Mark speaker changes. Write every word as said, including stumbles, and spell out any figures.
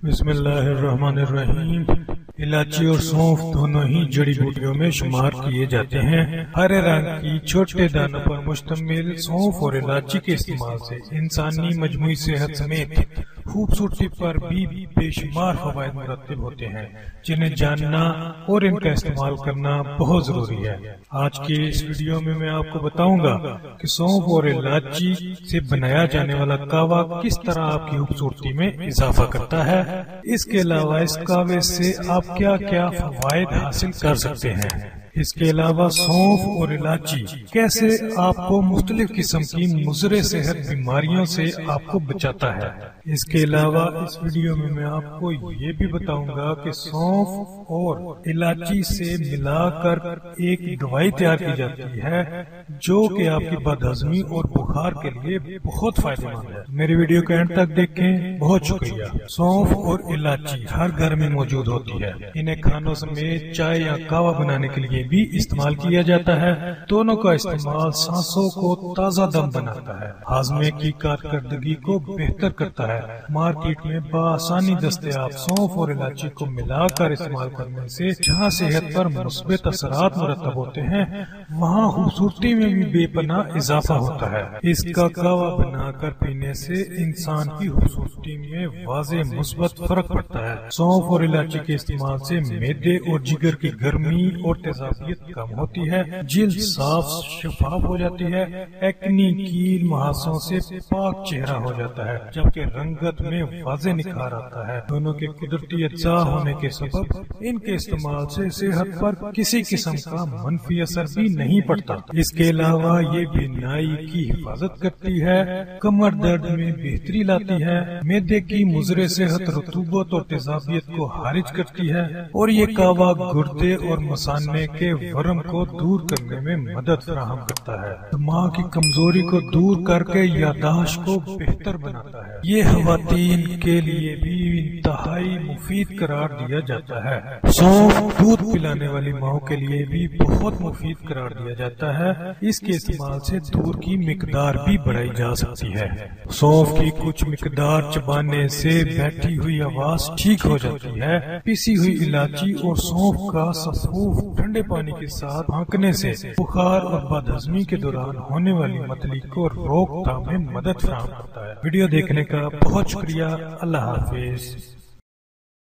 Speaker 1: بسم اللہ الرحمن الرحیم۔ الائچی اور سونف دونوں ہی جڑی بوٹیوں میں شمار کیے جاتے ہیں۔ ہرے رنگ کی چھوٹے دانوں پر مشتمل سونف اور الائچی کے استعمال سے انسانی مجموعی صحت سمیت خوبصورتی پر بھی بے شمار فوائد مرتب ہوتے ہیں، جنہیں جاننا اور ان کا استعمال کرنا بہت ضروری ہے۔ آج کے اس ویڈیو میں میں آپ کو بتاؤں گا کہ سونف اور الائچی سے بنایا جانے والا کہوہ کس طرح آپ کی خوبصورتی میں اضافہ کرتا ہے۔ اس کے علاوہ اس کہوے سے آپ کیا کیا فوائد حاصل کر سکتے ہیں۔ اس کے علاوہ سونف اور الائچی کیسے آپ کو مختلف قسم کی مضر صحت بیماریوں سے آپ کو بچاتا ہے۔ اس کے علاوہ اس ویڈیو میں میں آپ کو یہ بھی بتاؤں گا کہ سونف اور الائچی سے ملا کر ایک دوائی تیار کی جاتی ہے جو کہ آپ کی بد ہضمی اور بخار کے لیے بہت فائدہ مند ہے۔ میری ویڈیو کو اینڈ تک دیکھیں، بہت شکریہ۔ سونف اور الائچی ہر گھر میں موجود ہوتی ہے۔ انہیں کھانوں سمیت چائے یا قہوہ بنانے کے لیے بھی استعمال کیا جاتا ہے۔ دونوں کا استعمال سانسوں کو تازہ دم بناتا ہے، ہاضمے کی کارکردگی کو بہتر کرتا ہے۔ مارکیٹ میں بآسانی دستیاب سونف اور الائچی کو ملا کر استعمال کرنے سے جہاں صحت پر مثبت اثرات مرتب ہوتے ہیں، وہاں خوبصورتی میں بھی بے پناہ اضافہ ہوتا ہے۔ اس کا قہوہ بنا کر پینے سے انسان کی خوبصورتی میں واضح مثبت فرق پڑتا ہے۔ سونف اور الائچی کے استعمال سے معدے اور جگر کی گرمی اور تیزابیت کم ہوتی ہے، جلد صاف شفاف ہو جاتی ہے، ایکنی کیل مہاسوں سے پاک چہرہ ہو جاتا ہے، جبکہ رنگت میں واضح نکھار آتا ہے۔ دونوں کے قدرتی اجزاء ہونے کے سبب ان کے استعمال سے صحت پر کسی قسم کا منفی اثر بھی نہیں پڑتا۔ اس کے علاوہ یہ بینائی کی حفاظت کرتی ہے، کمر درد میں بہتری لاتی ہے، معدے کی مضر صحت رطوبت اور تیزابیت کو خارج کرتی ہے، اور یہ قہوہ گردے اور مثانے کے ورم کو دور کرنے میں مدد فراہم کرتا ہے۔ دماغ کی کمزوری کو دور کر کے یادداشت کو بہتر بناتا ہے۔ یہ خواتین کے لیے بھی انتہائی مفید قرار دیا جاتا ہے۔ سونف دودھ پلانے والی ماؤں کے لیے بھی بہت مفید قرار دیا جاتا ہے۔ اس کے استعمال سے دودھ کی مقدار بھی بڑھائی جا سکتی ہے۔ سونف کی کچھ مقدار چبانے سے بیٹھی ہوئی آواز ٹھیک ہو جاتی ہے۔ پیسی ہوئی الائچی اور سونف کا سفوف ٹھنڈے پانی کے ساتھ پھینکنے سے بخار اور بد ہضمی کے دوران ہونے والی متلی کو روک تھام میں مدد فراہم کرتا ہے۔ ویڈیو دیکھنے کا بہت شکریہ۔ اللہ حافظ۔